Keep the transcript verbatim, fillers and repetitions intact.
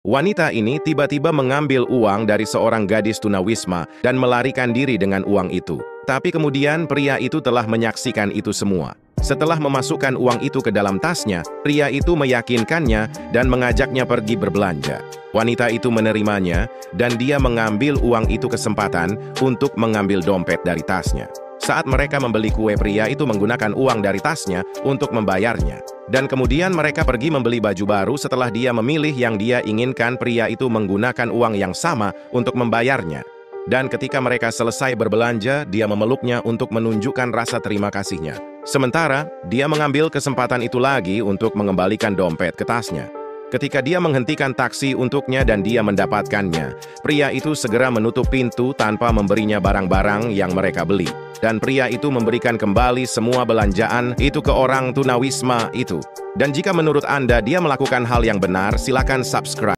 Wanita ini tiba-tiba mengambil uang dari seorang gadis tunawisma dan melarikan diri dengan uang itu. Tapi kemudian pria itu telah menyaksikan itu semua. Setelah memasukkan uang itu ke dalam tasnya, pria itu meyakinkannya dan mengajaknya pergi berbelanja. Wanita itu menerimanya, dan dia mengambil uang itu kesempatan untuk mengambil dompet dari tasnya. Saat mereka membeli kue, pria itu menggunakan uang dari tasnya untuk membayarnya. Dan kemudian mereka pergi membeli baju baru setelah dia memilih yang dia inginkan. Pria itu menggunakan uang yang sama untuk membayarnya. Dan ketika mereka selesai berbelanja, dia memeluknya untuk menunjukkan rasa terima kasihnya. Sementara, dia mengambil kesempatan itu lagi untuk mengembalikan dompet ke tasnya. Ketika dia menghentikan taksi untuknya dan dia mendapatkannya, pria itu segera menutup pintu tanpa memberinya barang-barang yang mereka beli. Dan pria itu memberikan kembali semua belanjaan itu ke orang tunawisma itu. Dan jika menurut Anda dia melakukan hal yang benar, silakan subscribe.